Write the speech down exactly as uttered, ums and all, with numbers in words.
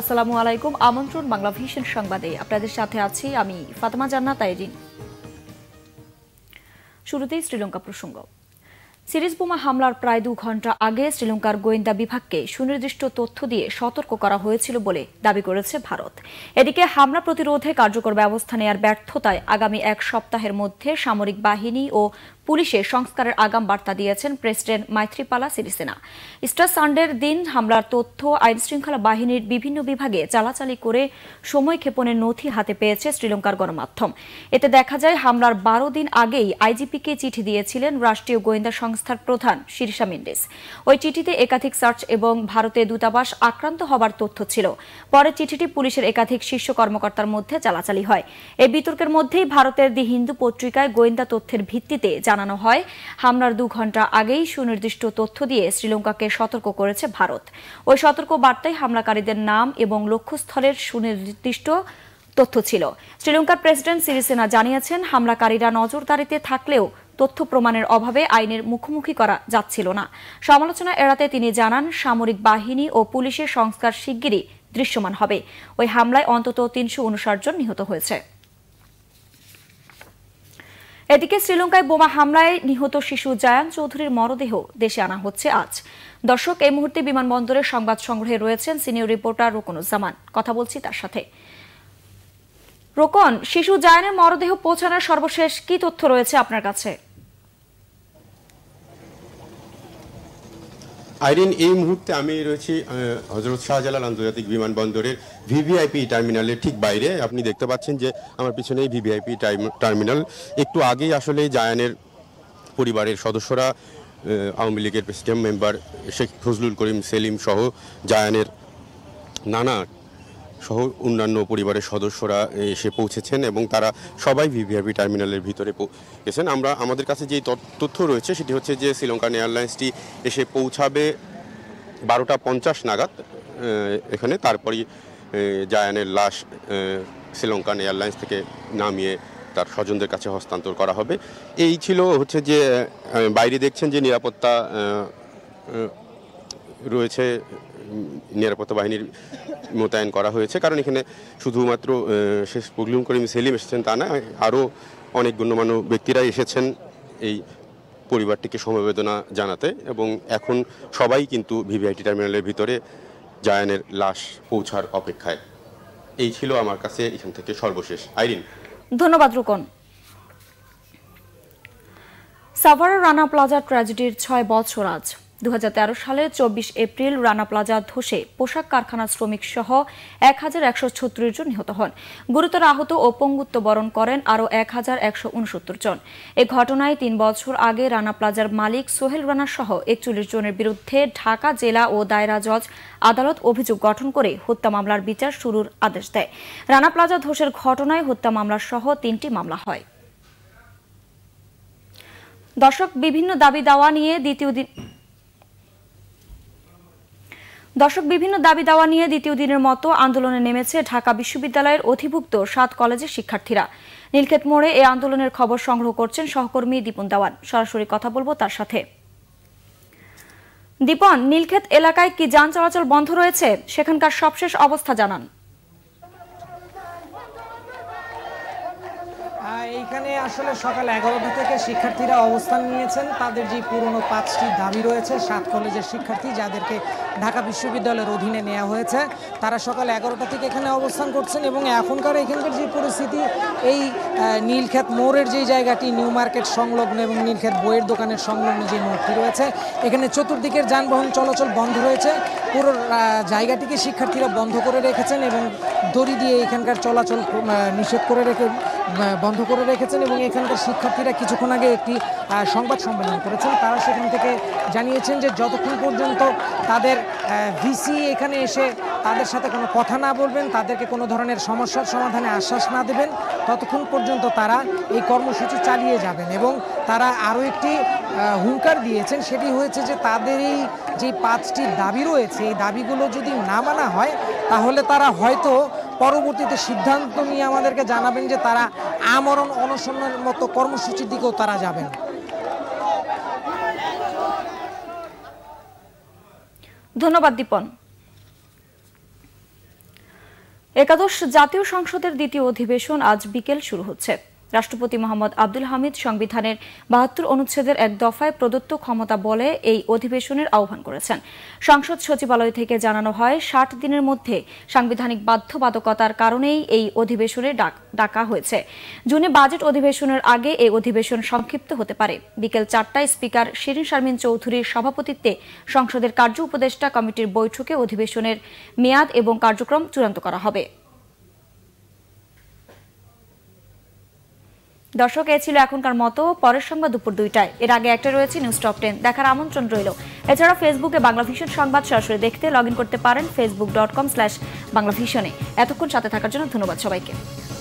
আসসালামু আলাইকুম। আমন্ত্রণ বাংলা ভিশন সংবাদে আপনাদের সাথে আছি আমি ফাতেমা জান্নাত আইরিন। শুরুতেই শ্রীলঙ্কা প্রসঙ্গ। সিরিজ বোমা হামলার প্রায় দু ঘণ্টা আগে শ্রীলঙ্কার গোয়েন্দা বিভাগকে সুনির্দিষ্ট তথ্য দিয়ে সতর্ক করা হয়েছিল বলে দাবি করেছে ভারত। এদিকে হামলা প্রতিরোধে কার্যকর ব্যবস্থা নেয়ার ব্যর্থতায় আগামী এক সপ্তাহের মধ্যে সামরিক বাহিনী ও পুলিশের সংস্কারের আগাম বার্তা দিয়েছেন প্রেসিডেন্ট মাইথ্রিপালা সিরিসেনা। ইস্টার সানডের দিন হামলার তথ্য আইনশৃঙ্খলা বাহিনীর বিভিন্ন বিভাগে চালাচালি করে সময় ক্ষেপণের নথি হাতে পেয়েছে শ্রীলঙ্কার গণমাধ্যম। এতে দেখা যায় হামলার বারো দিন আগেই আইজিপিকে চিঠি দিয়েছিলেন রাষ্ট্রীয় গোয়েন্দা সংস্থার প্রধান শিরিষা মেন্ডিস। ওই চিঠিতে একাধিক সার্চ এবং ভারতে দূতাবাস আক্রান্ত হবার তথ্য ছিল। পরে চিঠিটি পুলিশের একাধিক শীর্ষ কর্মকর্তার মধ্যে চালাচালি হয়। এই বিতর্কের মধ্যেই ভারতের দি হিন্দু পত্রিকায় গোয়েন্দা তথ্যের ভিত্তিতে জানানো হয় হামলার দু ঘণ্টা আগেই সুনির্দিষ্ট তথ্য দিয়ে শ্রীলঙ্কাকে সতর্ক করেছে ভারত। ওই সতর্ক বার্তায় হামলাকারীদের নাম এবং লক্ষ্যস্থলের সুনির্দিষ্ট তথ্য ছিল। শ্রীলঙ্কার প্রেসিডেন্ট সিরিসেনা জানিয়েছেন হামলাকারীরা নজরদারিতে থাকলেও তথ্য প্রমাণের অভাবে আইনের মুখোমুখি করা যাচ্ছিল না। সমালোচনা এড়াতে তিনি জানান সামরিক বাহিনী ও পুলিশের সংস্কার শিগগিরই দৃশ্যমান হবে। ওই হামলায় অন্তত তিনশো উনষাট জন নিহত হয়েছে। এদিকে শ্রীলঙ্কায় বোমা হামলায় নিহত শিশু জায়ান চৌধুরীর মরদেহ দেশে আনা হচ্ছে আজ। দর্শক, এই মুহূর্তে বিমানবন্দরের সংবাদ সংগ্রহে রয়েছেন সিনিয়র রিপোর্টার রোকনুজ্জামান। কথা বলছি তার সাথে। রোকন, শিশু জায়ানের মরদেহ পৌঁছানোর সর্বশেষ কি তথ্য রয়েছে আপনার কাছে? আইরিন, এই মুহূর্তে আমি রয়েছি হযরত শাহজালাল আন্তর্জাতিক বিমানবন্দরের ভিভিআইপি টার্মিনালের ঠিক বাইরে। আপনি দেখতে পাচ্ছেন যে আমার পিছনে এই ভিভিআইপি টার্মিনাল। একটু আগেই আসলে জায়ানের পরিবারের সদস্যরা, আওয়ামী লীগের প্রেসিডিয়াম মেম্বার শেখ ফজলুল করিম সেলিম সহ জায়ানের নানা সহ অন্যান্য পরিবারের সদস্যরা এসে পৌঁছেছেন এবং তারা সবাই ভিভিআইপি টার্মিনালের ভিতরে গেছেন। আমরা আমাদের কাছে যে তথ্য রয়েছে সেটি হচ্ছে যে শ্রীলঙ্কান এয়ারলাইন্সটি এসে পৌঁছাবে বারোটা পঞ্চাশ নাগাদ এখানে। তারপরই জায়ানের লাশ শ্রীলঙ্কান এয়ারলাইন্স থেকে নামিয়ে তার স্বজনদের কাছে হস্তান্তর করা হবে। এই ছিল হচ্ছে যে বাইরে দেখছেন যে নিরাপত্তা রয়েছে, নিরাপত্তা বাহিনীর মোতায়েন করা হয়েছে, কারণ এখানে শুধুমাত্র শেখ ফজলুল করিম সেলিম এসেছেন তা না, আরও অনেক গণ্যমান্য ব্যক্তিরা এসেছেন এই পরিবারটিকে সমবেদনা জানাতে। এবং এখন সবাই কিন্তু ভিভিআইপি টার্মিনালের ভিতরে জায়ানের লাশ পৌঁছার অপেক্ষায়। এই ছিল আমার কাছে এখান থেকে সর্বশেষ। আইরিন, ধন্যবাদ রোকন। সাভারে রানা প্লাজা ট্র্যাজেডির ছয় বছর আজ। দু হাজার তেরো সালের চব্বিশ এপ্রিল রানা প্লাজা ধসে পোশাক কারখানার শ্রমিক সহ এক হাজার একশো ছত্রিশ জন নিহত হন। গুরুতর আহত ও পঙ্গুত্ব বরণ করেন আরও এক হাজার একশো উনসত্তর জন। এ ঘটনায় তিন বছর আগে রানা প্লাজার মালিক সোহেল রানা সহ একচল্লিশ জনের বিরুদ্ধে ঢাকা জেলা ও দায়রা জজ আদালত অভিযোগ গঠন করে হত্যা মামলার বিচার শুরুর আদেশ দেয়। রানা প্লাজা ধসের ঘটনায় হত্যা মামলা সহ তিনটি মামলা হয়। দর্শক, বিভিন্ন দাবি দাওয়া নিয়ে দ্বিতীয় দিন দর্শক বিভিন্ন দাবি দাওয়া নিয়ে দ্বিতীয় দিনের মতো আন্দোলনে নেমেছে ঢাকা বিশ্ববিদ্যালয়ের অধিভুক্ত সাত কলেজের শিক্ষার্থীরা। নীলক্ষেত মোড়ে এই আন্দোলনের খবর সংগ্রহ করছেন সহকর্মী দীপন দেওয়ান। সরাসরি কথা বলবো তার সাথে। দীপন, নীলক্ষেত এলাকায় কি যান চলাচল বন্ধ রয়েছে? সেখানকার সবশেষ অবস্থা জানান। এইখানে আসলে সকাল এগারোটা থেকে শিক্ষার্থীরা অবস্থান নিয়েছেন। তাদের যে পুরনো পাঁচটি দাবি রয়েছে, সাত কলেজের শিক্ষার্থী যাদেরকে ঢাকা বিশ্ববিদ্যালয়ের অধীনে নেওয়া হয়েছে, তারা সকাল এগারোটা থেকে এখানে অবস্থান করছেন। এবং এখনকার এখানকার যে পরিস্থিতি, এই নীলক্ষেত মোড়ের যে জায়গাটি নিউ মার্কেট সংলগ্ন এবং নীলক্ষেত বইয়ের দোকানের সংলগ্ন যে মোড়টি রয়েছে, এখানে চতুর্দিকের যানবাহন চলাচল বন্ধ রয়েছে। পুরো জায়গাটিকে শিক্ষার্থীরা বন্ধ করে রেখেছেন এবং দড়ি দিয়ে এখানকার চলাচল নিষেধ করে রেখে বন্ধ করে রেখেছেন। এবং এখানকার শিক্ষার্থীরা কিছুক্ষণ আগে একটি সংবাদ সম্মেলন করেছেন। তারা সেখান থেকে জানিয়েছেন যে যতক্ষণ পর্যন্ত তাদের ভিসি এখানে এসে তাদের সাথে কোনো কথা না বলবেন, তাদেরকে কোনো ধরনের সমস্যার সমাধানে আশ্বাস না দেবেন, ততক্ষণ পর্যন্ত তারা এই কর্মসূচি চালিয়ে যাবেন। এবং তারা আরও একটি হুঙ্কার দিয়েছেন, সেটি হয়েছে যে তাদের এই যে পাঁচটি দাবি রয়েছে, এই দাবিগুলো যদি না মানা হয় তাহলে তারা হয়তো পরবর্তীতে সিদ্ধান্ত নিয়ে আমাদেরকে জানাবেন যে তারা আমরণ অনশনের মতো কর্মসূচির দিকেও তারা যাবেন। ধন্যবাদ দীপন। একাদশ জাতীয় সংসদের দ্বিতীয় অধিবেশন আজ বিকেল শুরু হচ্ছে। রাষ্ট্রপতি মোহাম্মদ আব্দুল হামিদ সংবিধানের বাহাত্তর অনুচ্ছেদের এক দফায় প্রদত্ত ক্ষমতা বলে এই অধিবেশনের আহ্বান করেছেন। সংসদ সচিবালয় থেকে জানানো হয়, ষাট দিনের মধ্যে সাংবিধানিক বাধ্যবাধকতার কারণেই এই অধিবেশনে ডাকা হয়েছে। জুনে বাজেট অধিবেশনের আগে এই অধিবেশন সংক্ষিপ্ত হতে পারে। বিকেল চারটায় স্পিকার শিরিন শারমিন চৌধুরীর সভাপতিত্বে সংসদের কার্য উপদেষ্টা কমিটির বৈঠকে অধিবেশনের মেয়াদ এবং কার্যক্রম চূড়ান্ত করা হবে। দর্শক, এ ছিল এখনকার মতো। পরের সংবাদ দুপুর দুইটায়। এর আগে একটা রয়েছে নিউজ টপ টেন, দেখার আমন্ত্রণ রইল। এছাড়া ফেসবুকে বাংলা ভিশন সংবাদ সরাসরি দেখতে লগ ইন করতে পারেন Facebook dot com slash Bangla ভিশনে। এতক্ষণ সাথে থাকার জন্য ধন্যবাদ সবাইকে।